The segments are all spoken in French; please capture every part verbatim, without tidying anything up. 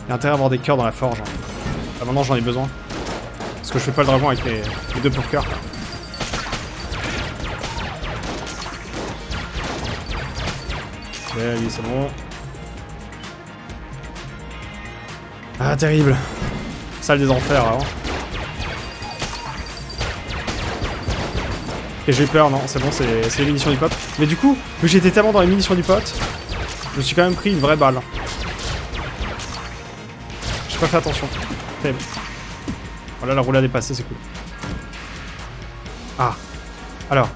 Il y a intérêt à avoir des cœurs dans la forge. Ah, maintenant j'en ai besoin. Parce que je fais pas le dragon avec mes, mes deux pauvres cœurs. Ok, lui c'est bon. Ah, terrible. Salle des enfers alors. Et j'ai eu peur, non, c'est bon, c'est les munitions du pote. Mais du coup, vu que j'étais tellement dans les munitions du pote, je me suis quand même pris une vraie balle. J'ai pas fait attention. Terrible. Voilà, la roulade est passée, c'est cool. Ah. Alors.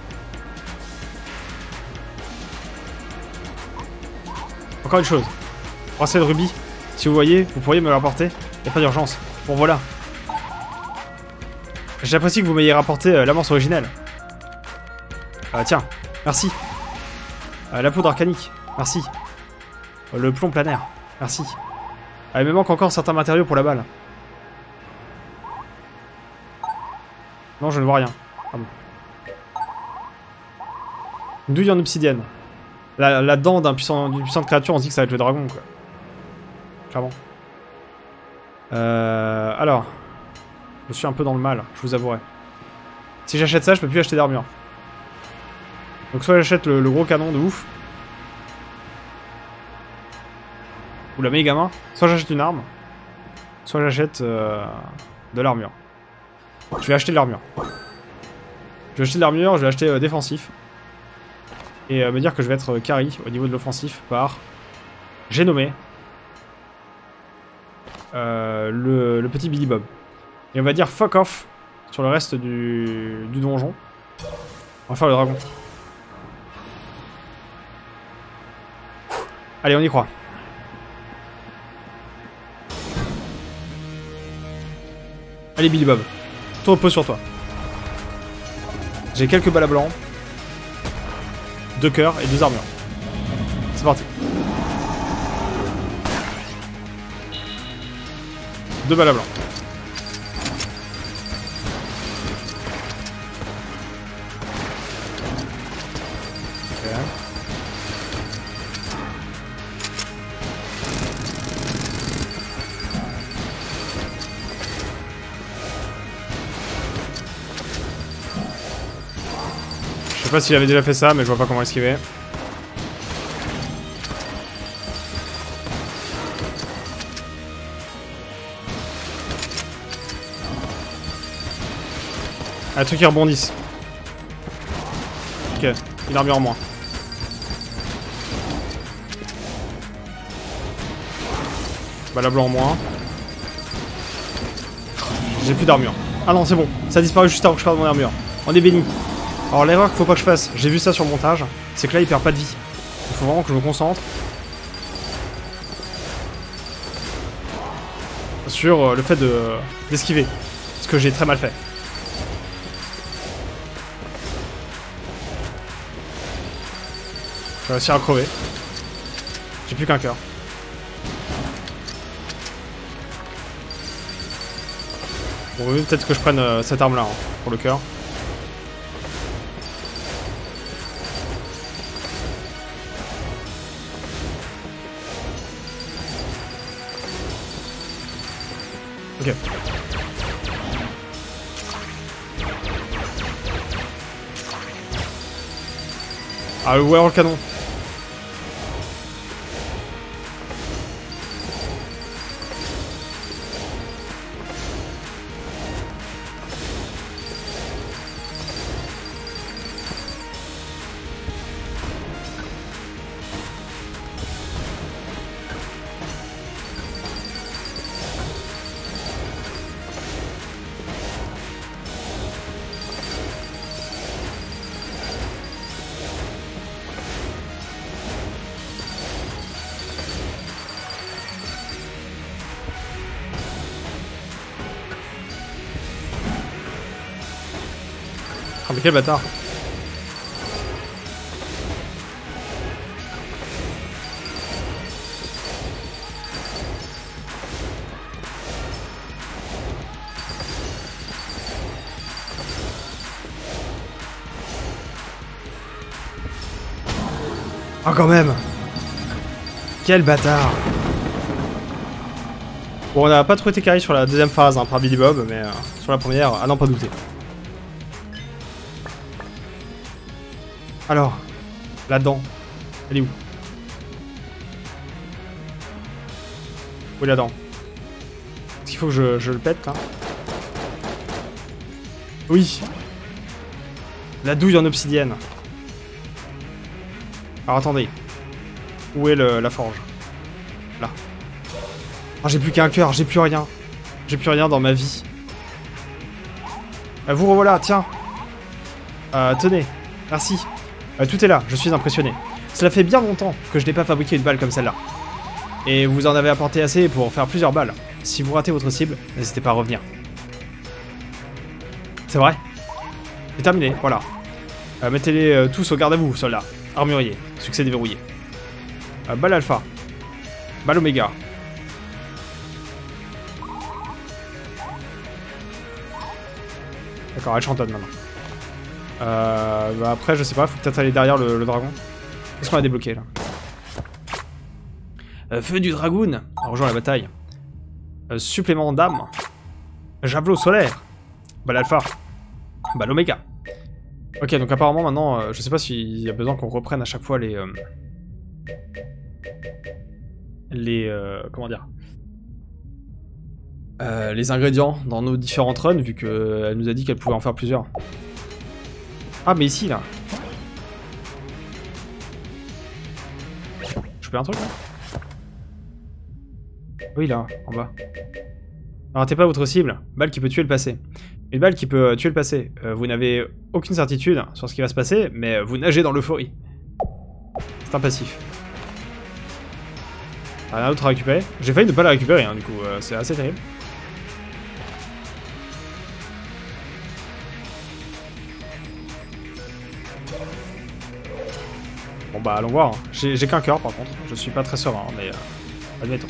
Encore une chose. Bracelet de rubis. Si vous voyez, vous pourriez me le rapporter. Y a pas d'urgence. Bon, voilà. J'apprécie que vous m'ayez rapporté euh, l'amorce originelle. Euh, tiens, merci. Euh, la poudre arcanique, merci. Euh, le plomb planaire, merci. Ah, il me manque encore certains matériaux pour la balle. Non, je ne vois rien. Ah bon. Une douille en obsidienne. La, la dent d'un puissant, d'une puissante créature, on se dit que ça va être le dragon, quoi. Clairement. Euh, alors. Je suis un peu dans le mal, je vous avouerai. Si j'achète ça, je peux plus acheter d'armure. Donc soit j'achète le, le gros canon de ouf. Ou la méga main. Soit j'achète une arme. Soit j'achète euh, de l'armure. Je vais acheter de l'armure. Je vais acheter de l'armure, je vais acheter euh, défensif. Et euh, me dire que je vais être euh, carry au niveau de l'offensif par... J'ai nommé... Euh, le, le petit Billy Bob. Et on va dire fuck off sur le reste du, du donjon. On va faire le dragon. Allez, on y croit. Allez, Billy Bob. Tout repose sur toi. J'ai quelques balles à blanc. Deux cœurs et deux armures. C'est parti. Deux balles à blanc. Je sais pas s'il avait déjà fait ça, mais je vois pas comment esquiver. Un truc qui rebondisse. Ok, une armure en moins. Bah la blanc en moins. J'ai plus d'armure. Ah non, c'est bon. Ça a disparu juste avant que je perde mon armure. On est béni. Alors l'erreur qu'il faut pas que je fasse, j'ai vu ça sur le montage, c'est que là il perd pas de vie. Il faut vraiment que je me concentre sur euh, le fait de d'esquiver. Ce que j'ai très mal fait. Je vais réussir à crever. J'ai plus qu'un cœur. Bon, oui, peut-être que je prenne euh, cette arme là hein, pour le cœur. Ok. Ah ouais, alors le canon. Ah mais quel bâtard. Oh quand même. Quel bâtard. Bon, on n'a pas trop été carré sur la deuxième phase hein, par Billy Bob, mais euh, sur la première, ah non, pas douter. Alors, là-dedans, elle est où? Où est là-dedans? Est-ce qu'il faut que je, je le pète là? Oui. La douille en obsidienne. Alors attendez. Où est le, la forge? Là. Oh, j'ai plus qu'un cœur, j'ai plus rien. J'ai plus rien dans ma vie. Euh, vous revoilà, tiens. Euh, tenez, merci. Euh, tout est là, je suis impressionné. Cela fait bien longtemps que je n'ai pas fabriqué une balle comme celle-là. Et vous en avez apporté assez pour faire plusieurs balles. Si vous ratez votre cible, n'hésitez pas à revenir. C'est vrai. C'est terminé, voilà. Euh, Mettez-les euh, tous au garde à vous, soldats. Armurier, succès déverrouillé. Euh, balle alpha. Balle oméga. D'accord, elle chantonne maintenant. Euh, bah après, je sais pas, faut peut-être aller derrière le, le dragon. Qu'est-ce qu'on a débloqué là? euh, Feu du dragoon. Rejoins la bataille. Euh, supplément d'âme. Javelot solaire. Balle alpha. Balle oméga. Ok, donc apparemment maintenant, euh, je sais pas s'il y a besoin qu'on reprenne à chaque fois les... Euh, les... Euh, comment dire euh, les ingrédients dans nos différentes runs, vu qu'elle nous a dit qu'elle pouvait en faire plusieurs. Ah, mais ici, là. Je peux un truc, là? Oui, là, en bas. Ne ratez pas votre cible. Balle qui peut tuer le passé. Une balle qui peut tuer le passé. Euh, vous n'avez aucune certitude sur ce qui va se passer, mais vous nagez dans l'euphorie. C'est un passif. Rien d'autre à récupérer. J'ai failli ne pas la récupérer, hein, du coup. Euh, c'est assez terrible. Bon bah allons voir. J'ai qu'un cœur par contre. Je suis pas très serein, mais euh, admettons.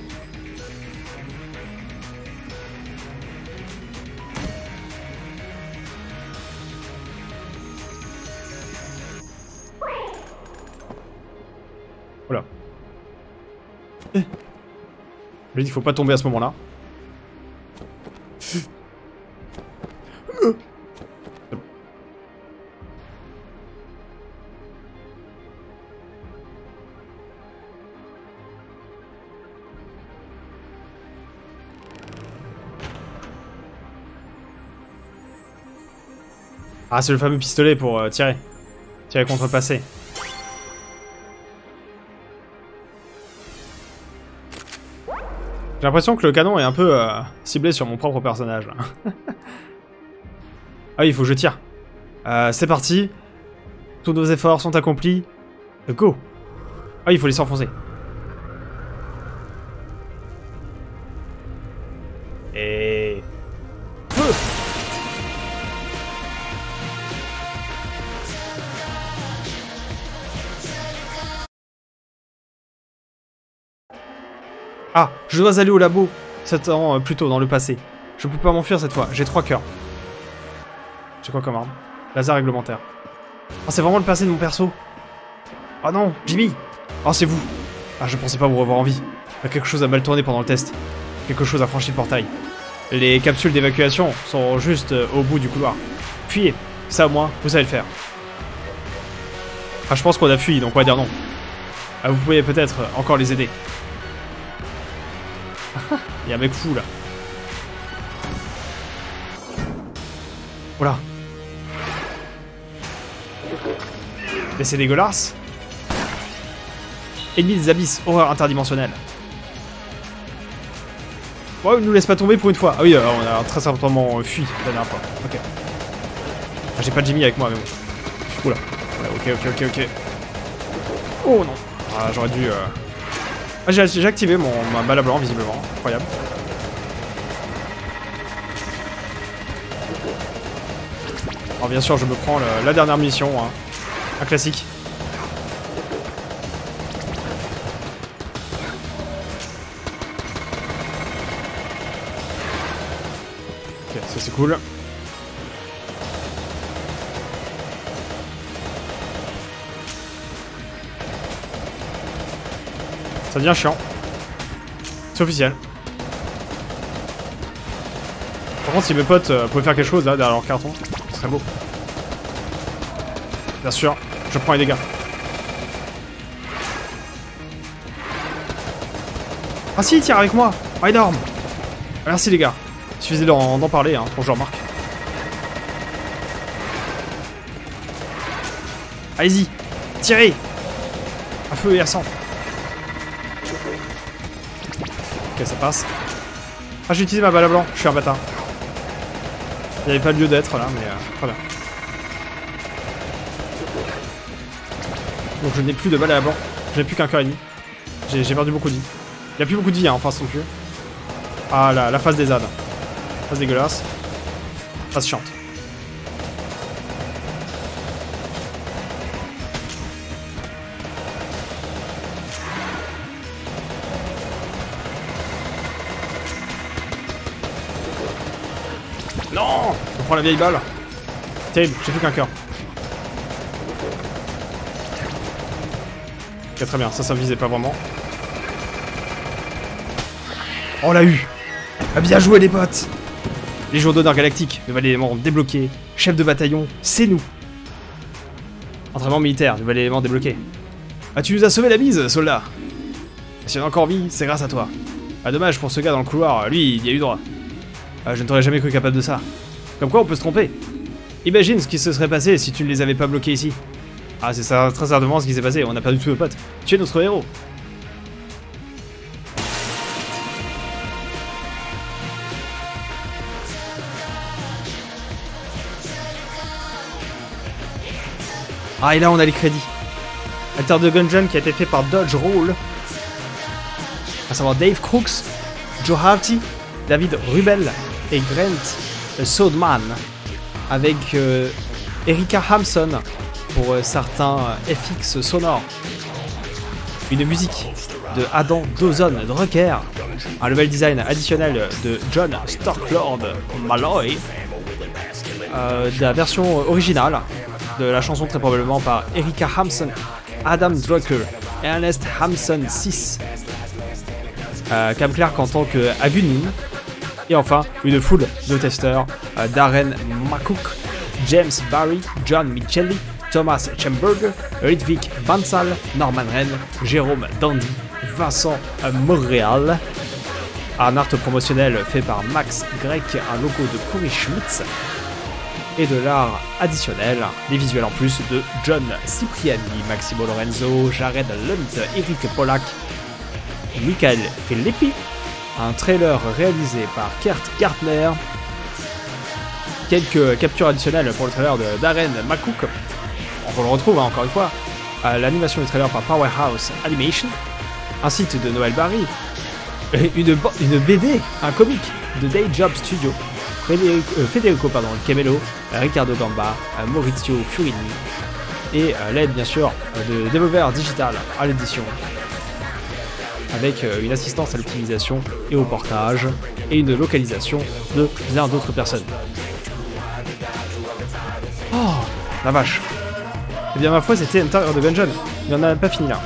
Voilà. Eh. Je lui dis, faut pas tomber à ce moment-là. Ah, c'est le fameux pistolet pour euh, tirer. Tirer contre le passé. J'ai l'impression que le canon est un peu euh, ciblé sur mon propre personnage. Ah oui, il faut que je tire. Euh, c'est parti. Tous nos efforts sont accomplis. Go. Ah oui, il faut les s'enfoncer. Et... feu. Ah, je dois aller au labo. sept ans euh, plus tôt dans le passé. Je peux pas m'enfuir cette fois. J'ai trois cœurs. J'ai quoi comme arme? Laser réglementaire. Oh, c'est vraiment le passé de mon perso. Oh non, Jimmy. Oh, c'est vous. Ah, je pensais pas vous revoir en vie. Quelque chose a mal tourné pendant le test. Quelque chose a franchi le portail. Les capsules d'évacuation sont juste euh, au bout du couloir. Fuyez. Ça au moins, vous savez le faire. Ah, je pense qu'on a fui, donc on va dire non. Ah, vous pouvez peut-être encore les aider. Il y a un mec fou là. Voilà. Mais c'est dégueulasse. Ennemi des abysses, horreur interdimensionnelle. Ouais, il nous laisse pas tomber pour une fois. Ah oui, alors on a très certainement fui la dernière fois. Ok. Ah, j'ai pas Jimmy avec moi, mais bon. Oula. Voilà, ok, ok, ok, ok. Oh non. Ah, j'aurais dû... Euh... Ah, j'ai activé mon, ma balle à blanc, visiblement. Incroyable. Alors bien sûr, je me prends le, la dernière mission. Hein. Un classique. Ok, ça c'est cool. Ça devient chiant. C'est officiel. Par contre, si mes potes euh, pouvaient faire quelque chose là derrière leur carton, ce serait beau. Bien sûr, je prends les dégâts. Ah si, il tire avec moi. Ah, énorme. Merci les gars. Il suffisait d'en parler hein, pour que je remarque. Allez-y, tirez. À feu et à sang. Ok, ça passe. Ah, j'ai utilisé ma balle à blanc, je suis un bâtard. Il n'y avait pas lieu d'être là, mais euh, très bien. Donc je n'ai plus de balle à blanc. Je n'ai plus qu'un cœur et demi. J'ai perdu beaucoup de vie. Il n'y a plus beaucoup de vie hein, en face non plus. Ah là, la phase des ânes. Phase dégueulasse. Phase chiante. Non, je prends la vieille balle. Terrible, j'ai plus qu'un cœur. Ok, très bien, ça, ça me visait pas vraiment. Oh, on l'a eu. Ah, bien joué, les potes. Légion d'honneur galactique, nouvel élément débloqué. Chef de bataillon, c'est nous. Entraînement militaire, nouvel élément débloqué. Ah, tu nous as sauvé la bise, soldat. Si on a encore vie, c'est grâce à toi. Ah, dommage pour ce gars dans le couloir, lui, il y a eu droit. Ah, je ne t'aurais jamais cru capable de ça. Comme quoi, on peut se tromper. Imagine ce qui se serait passé si tu ne les avais pas bloqués ici. Ah, c'est ça, très certainement ce qui s'est passé. On a perdu tous nos potes. Tu es notre héros. Ah, et là, on a les crédits. Alter de Gungeon qui a été fait par Dodge Roll. À savoir Dave Crooks, Joe Harty, David Rubel et Grant Sodeman. Avec euh, Erika Hampson pour euh, certains euh, F X sonores. Une musique de Adam Dawson Drucker. Un level design additionnel de John Starklord Malloy. Euh, de la version originale de la chanson très probablement par Erika Hampson, Adam Drucker et Ernest Hampson six. Euh, Cam Clark en tant que Agunin. Et enfin, une foule de testeurs, euh, Darren McCook, James Barry, John Michelli, Thomas Chamberger, Ridvik Bansal, Norman Wren, Jérôme Dandy, Vincent euh, Montréal. Un art promotionnel fait par Max Grec, un logo de Corey Schmitz. Et de l'art additionnel, des visuels en plus de John Cipriani, Maximo Lorenzo, Jared Lunt, Eric Pollack, Michael Filippi. Un trailer réalisé par Kurt Gartner. Quelques captures additionnelles pour le trailer de Darren McCook. On le retrouve hein, encore une fois. L'animation du trailer par Powerhouse Animation. Un site de Noël Barry. Une, une B D, un comic de Day Job Studio. Federico, euh, Federico pardon, Camelo, Ricardo Gamba, Maurizio Furini. Et euh, l'aide bien sûr de Devolver Digital à l'édition. Avec une assistance à l'optimisation et au portage, et une localisation de bien d'autres personnes. Oh, la vache. Eh bien ma foi c'était Enter the Gungeon, il n'y en a pas fini là.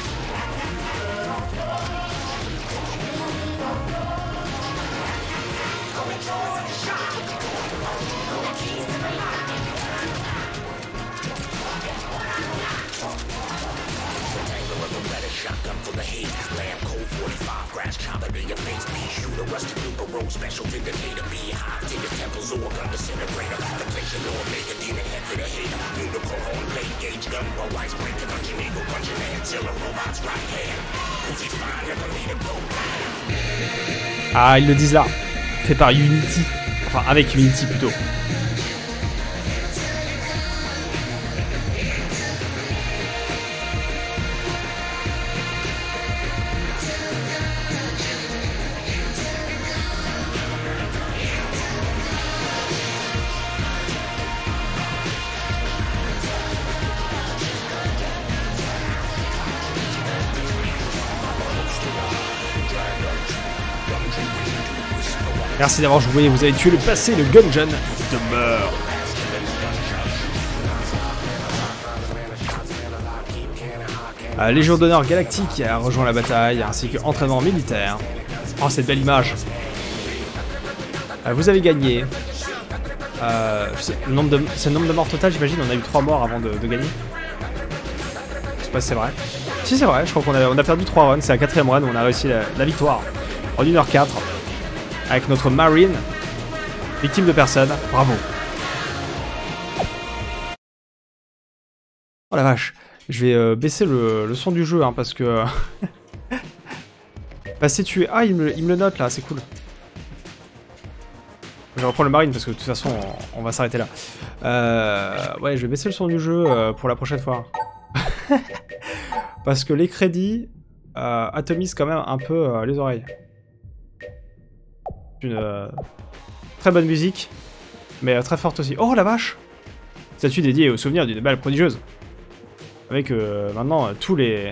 Ah, ils le disent là. Fait par Unity. Enfin, avec Unity plutôt. Merci d'avoir joué, vous avez tué le passé, le Gungeon demeure. Euh, Légion d'honneur galactique a rejoint la bataille, ainsi que entraînement militaire. Oh, cette belle image. Euh, vous avez gagné. Euh, c'est le nombre de, c'est le nombre de morts total, j'imagine. On a eu trois morts avant de, de gagner. Je sais pas si c'est vrai. Si c'est vrai, je crois qu'on a, on a perdu trois runs. C'est la quatrième run où on a réussi la, la victoire. En une heure quatre. Avec notre Marine. Victime de personne. Bravo. Oh la vache. Je vais euh, baisser le, le son du jeu hein, parce que... Passer tuer. Ah, il me, il me le note là, c'est cool. Je vais reprendre le Marine parce que de toute façon, on, on va s'arrêter là. Euh, ouais, je vais baisser le son du jeu euh, pour la prochaine fois. Parce que les crédits euh, atomisent quand même un peu euh, les oreilles. Une euh, très bonne musique, mais euh, très forte aussi. Oh la vache! Statue dédiée au souvenir d'une balle prodigieuse. Avec euh, maintenant euh, tous les...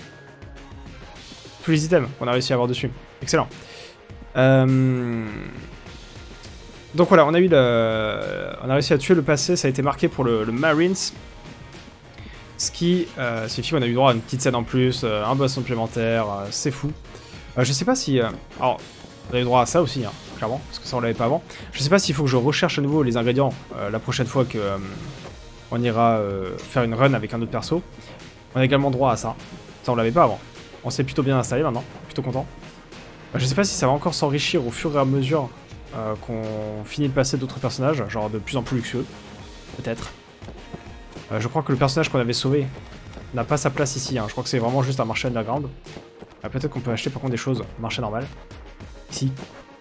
tous les items qu'on a réussi à avoir dessus. Excellent. Euh... Donc voilà, on a eu le... on a réussi à tuer le passé, ça a été marqué pour le, le Marines. Ce qui euh, signifie qu'on a eu droit à une petite scène en plus, euh, un boss supplémentaire, euh, c'est fou. Euh, je sais pas si... Euh... Alors, on a eu droit à ça aussi, hein, clairement, parce que ça on l'avait pas avant. Je sais pas s'il faut que je recherche à nouveau les ingrédients euh, la prochaine fois que euh, on ira euh, faire une run avec un autre perso. On a également droit à ça. Ça on l'avait pas avant. On s'est plutôt bien installé maintenant, plutôt content. Euh, je sais pas si ça va encore s'enrichir au fur et à mesure euh, qu'on finit de passer d'autres personnages, genre de plus en plus luxueux, peut-être. Euh, je crois que le personnage qu'on avait sauvé n'a pas sa place ici, hein. Je crois que c'est vraiment juste un marché underground. Euh, peut-être qu'on peut acheter par contre des choses marché normal. Ici.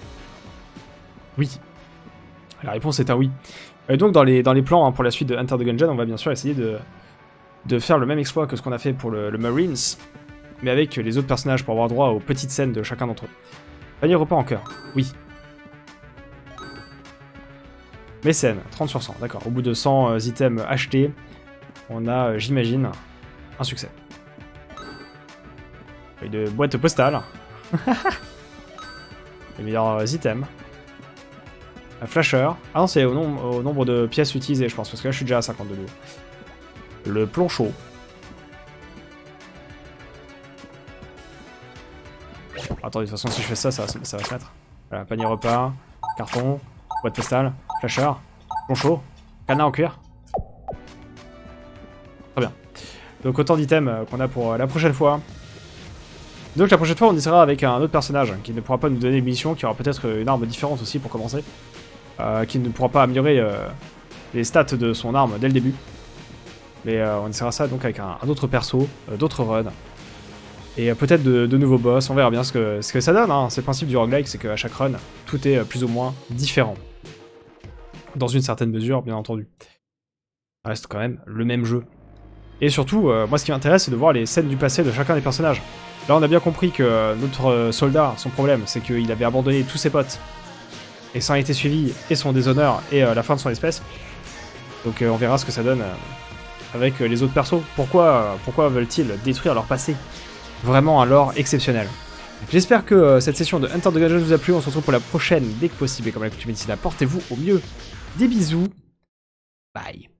Oui. La réponse est un oui. Et donc dans les, dans les plans hein, pour la suite de Enter the Gungeon, on va bien sûr essayer de, de faire le même exploit que ce qu'on a fait pour le, le Marines, mais avec les autres personnages pour avoir droit aux petites scènes de chacun d'entre eux. Panier repas en cœur. Oui. Mécène, trente sur cent, d'accord. Au bout de cent euh, items achetés, on a, euh, j'imagine, un succès. Et de boîte postale. Les meilleurs euh, items. Un flasher. Ah non, c'est au, nom au nombre de pièces utilisées, je pense, parce que là, je suis déjà à cinquante-deux. Le plomb chaud. Attendez, de toute façon, si je fais ça, ça va, ça va se mettre. Voilà, panier repas, carton, boîte postale, flasher, plomb chaud, cadenas en cuir. Très bien. Donc autant d'items qu'on a pour la prochaine fois. Donc la prochaine fois, on y sera avec un autre personnage qui ne pourra pas nous donner une mission, qui aura peut-être une arme différente aussi pour commencer. Euh, qui ne pourra pas améliorer euh, les stats de son arme dès le début. Mais euh, on essaiera ça donc avec un, un autre perso, euh, d'autres runs. Et euh, peut-être de, de nouveaux boss, on verra bien ce que, ce que ça donne. Hein. C'est le principe du roguelike, c'est qu'à chaque run, tout est euh, plus ou moins différent. Dans une certaine mesure, bien entendu. Ça reste quand même le même jeu. Et surtout, euh, moi ce qui m'intéresse, c'est de voir les scènes du passé de chacun des personnages. Là, on a bien compris que euh, notre euh, soldat, son problème, c'est qu'il avait abandonné tous ses potes. Et ça a été suivi, et son déshonneur, et euh, la fin de son espèce. Donc euh, on verra ce que ça donne euh, avec euh, les autres persos. Pourquoi, euh, pourquoi veulent-ils détruire leur passé? Vraiment un lore exceptionnel. J'espère que euh, cette session de Enter the Gungeon vous a plu. On se retrouve pour la prochaine dès que possible. Et comme la coutume d'ici là, portez-vous au mieux. Des bisous. Bye.